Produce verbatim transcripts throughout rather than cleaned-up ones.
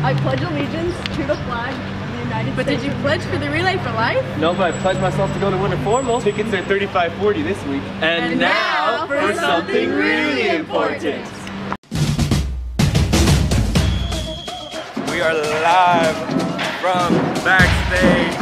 I pledge allegiance to the flag of the United But States. did you pledge for the Relay for Life? No, but I pledged myself to go to Winter Formal. Tickets are thirty-five forty this week. And, And now for something really important. We are live from backstage.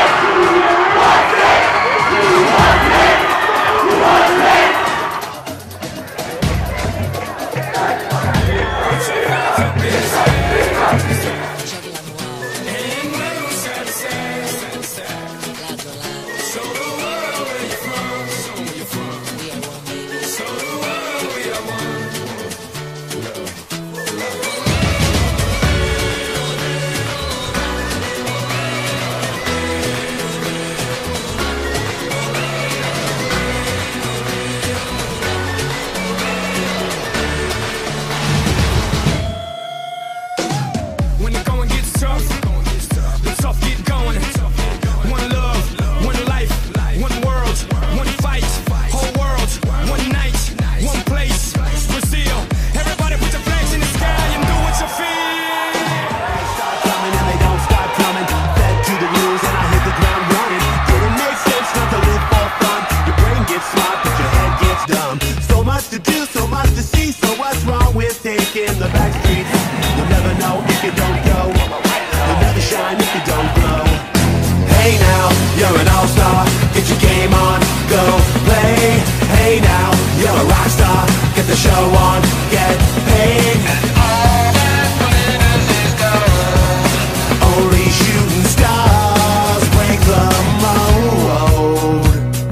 In the back streets, you'll never know if you don't go. You'll never shine if you don't glow. Hey now, you're an all-star. Get your game on, go play. Hey now, you're a rock star. Get the show on, get paid. And all that glitters is gold. Only shooting stars break the mold.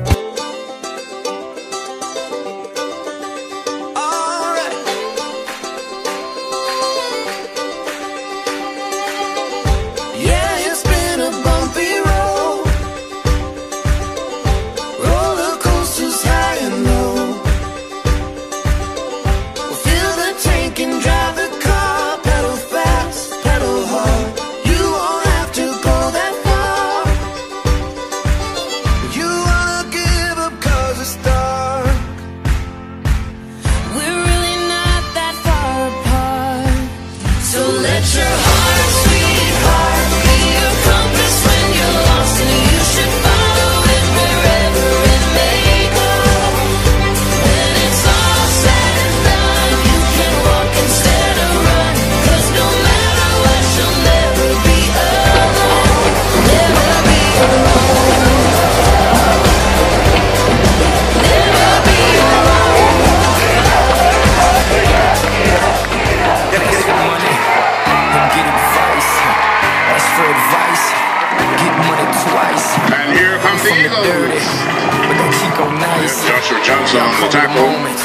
Joshua Johnson on the tackle.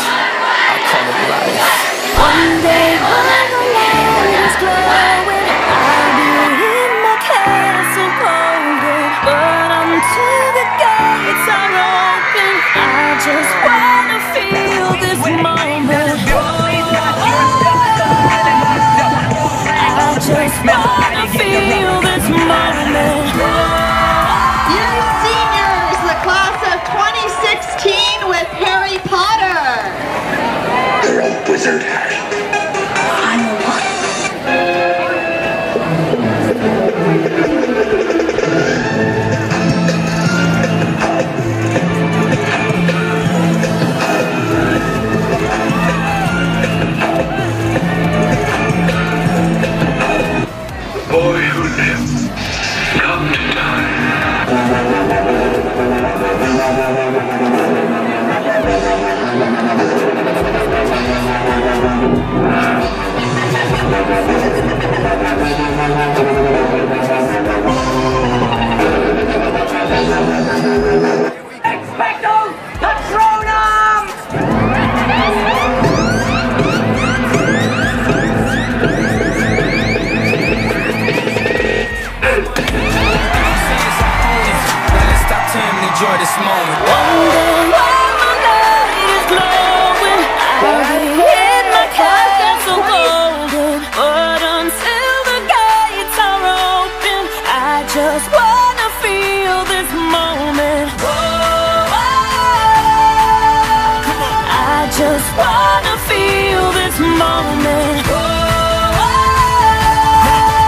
One day when the light is glowing, I'll be in my castle golden. But until the gates are open, I just wanna feel this moment. I just wanna feel this moment. You seniors, the class of twenty sixteen with Harry Potter. You're a wizard, Harry. I'm a what? The boy who lived, come to die. Expecto Patronum! Let's stop time and enjoy this moment. One day while my light is glowing, I'll be in my castle golden. But until the gates are open, I just wanna feel this moment. I just wanna feel this moment.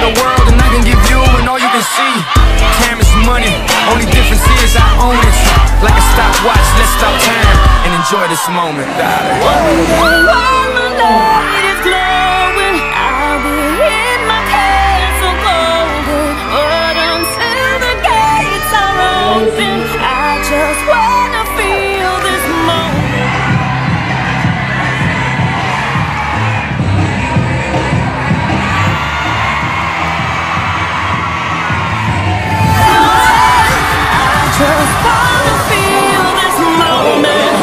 the world and I can give you and all you can see. Time is money, only difference is I own it. Like a stopwatch, let's stop time and enjoy this moment, darling. One day when the light is glowing, I'll be in my castle golden. But until the gates are open, I just wanna feel this moment. Just wanna feel this moment.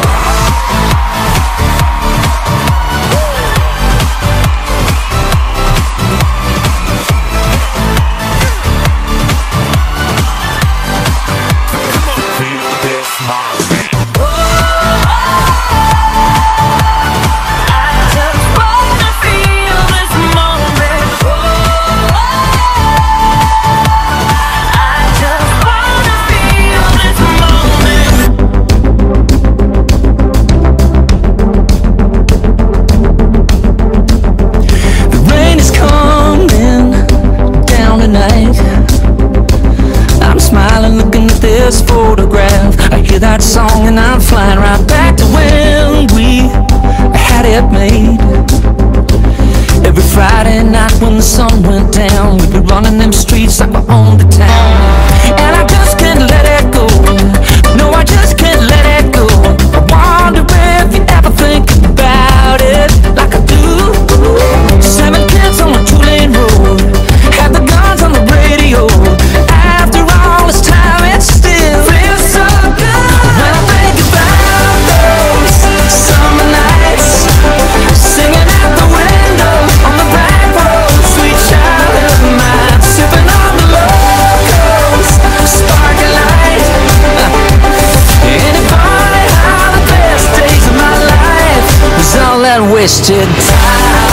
This photograph, I hear that song and I'm flying right back to when we had it made. Every Friday night when the sun went down, we'd be running them streets like we owned the town. And I just can't let it go. No, I just can't let it go. I wonder if you ever think about it like I do. Seven kids on a two-lane road, had the guns on the radio. After all this time, it's still feels so good when I think about those summer nights, singing out the window on the back road, sweet childhood mine, sipping on the locals, sparkling light. Ain't it funny how the best days of my life was all that wasted time?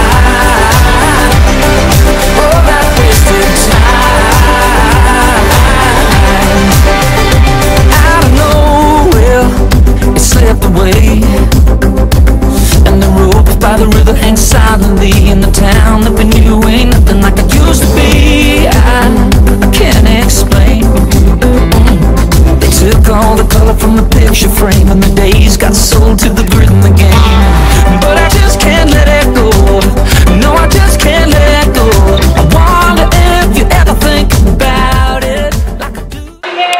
Oh, that wasted time. Out of nowhere, it slipped away, and the rope by the river hangs silently in the town that we knew ain't nothing like it used to be. I, I can't explain. They took all the color from the picture frame, and the days got sold to the grid in the game. But I just can't let it go. No, I just can't let it go. I wonder if you ever think about it like I do.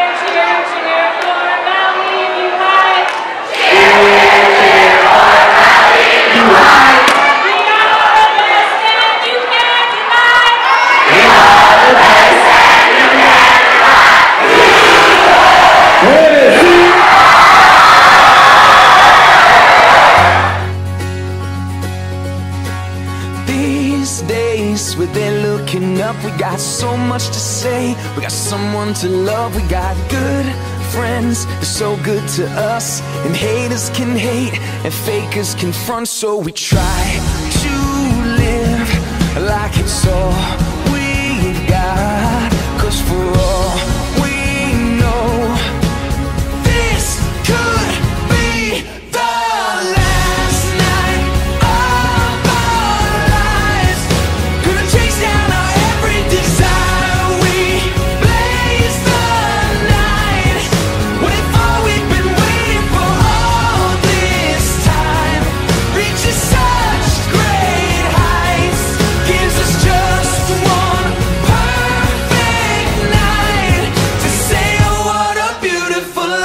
These days, with their looking up, we got so much to say. We got someone to love. We got good friends, they're so good to us. And haters can hate, and fakers can front. So we try to live like it's all we've got. Cause for all we know, this could be the last night of our lives. Gonna chase down our every desire. We blaze the night with all we've been waiting for all this time. Reaches such great heights, gives us just one perfect night to say, oh, what a beautiful life.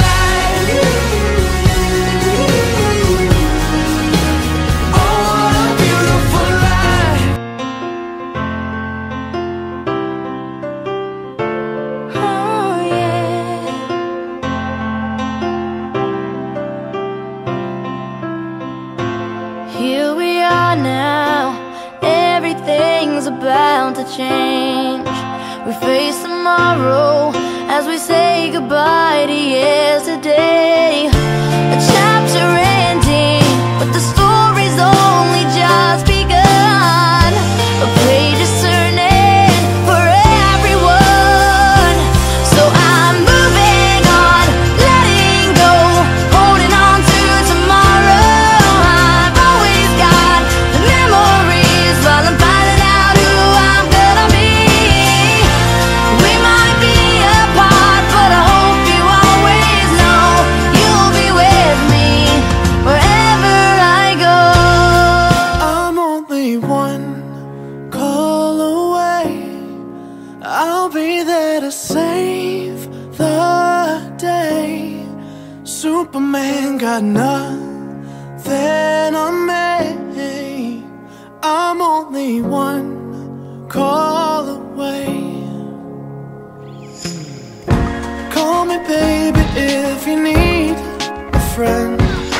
Oh, what a beautiful life. Oh yeah. Here we are now, everything's about to change. We face tomorrow as we say goodbye to yesterday. A chapter ending, but the story's only just begun. A page is turning for everyone. So I'm moving on, letting go, holding on to tomorrow. I've always got the memories while I'm finding out who I'm gonna be. save the day. Superman got nothing on me. I'm only one call away. Call me baby if you need a friend.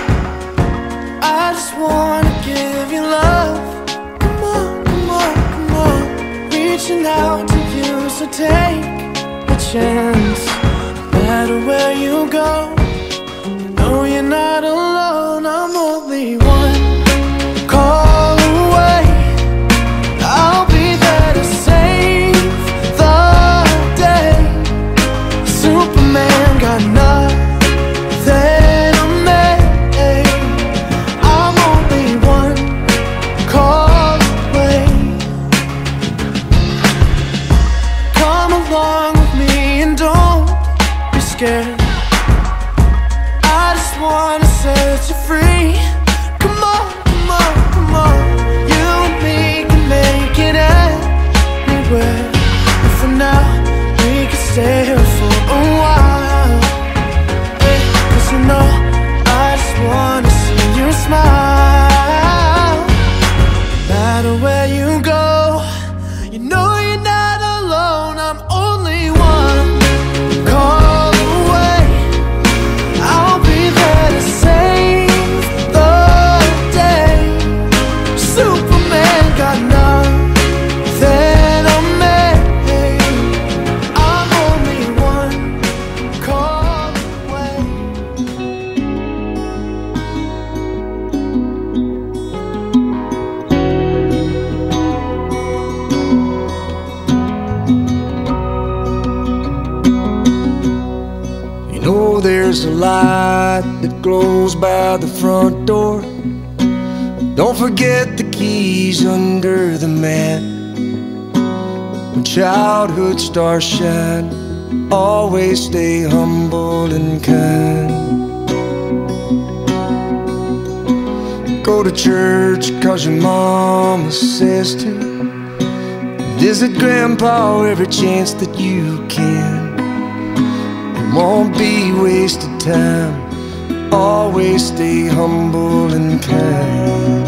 I just wanna give you love. Come on, come on, come on. Reaching out to you, so take a chance. No matter where you go, you know you're not alone. I'm only one call away. I'll be there to save the day. Superman got nothing on me. I'm only one call away. Come along with me and don't be scared. I just wanna set you free. Come on, come on, come on. You and me can make it anywhere. And for now, we can stay here for a while. Hey, 'cause you know, I just wanna see you smile. No matter where you go, you know you're not alone. I'm only one call away. I'll be there to save the day. Superman got nothing on me. I'm only one call away. You know there's a light that glows by the front door. Don't forget the keys under the mat. When childhood stars shine, always stay humble and kind. Go to church 'cause your mama says to. Visit grandpa every chance that you can. It won't be wasted time. Always stay humble and kind.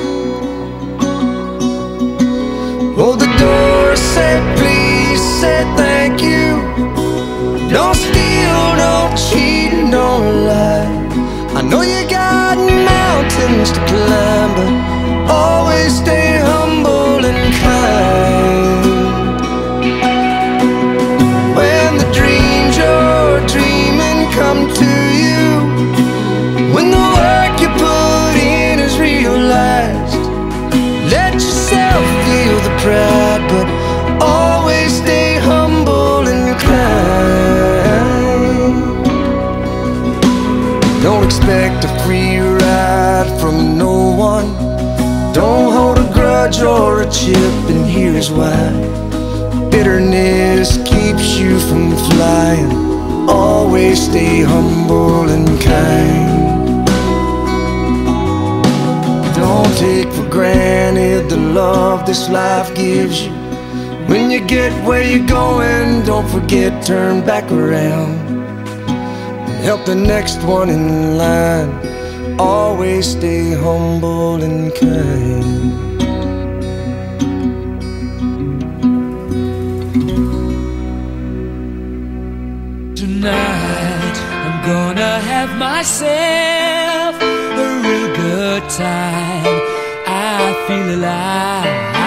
Hold the door, say please, say thank you. Don't steal, don't cheat, and don't lie. I know you got mountains to climb, but always stay humble and kind. When the dreams you're dreaming come to you, when the work you put in is realized, let yourself feel the pride, but always stay humble and kind. Don't expect a free ride from no one. Don't hold a grudge or a chip, and here's why. Bitterness keeps you from flying. Always stay humble and kind. Don't take for granted the love this life gives you. When you get where you're going, don't forget, turn back around and help the next one in line. Always stay humble and kind. Tonight I'm gonna have myself a real good time. I feel alive.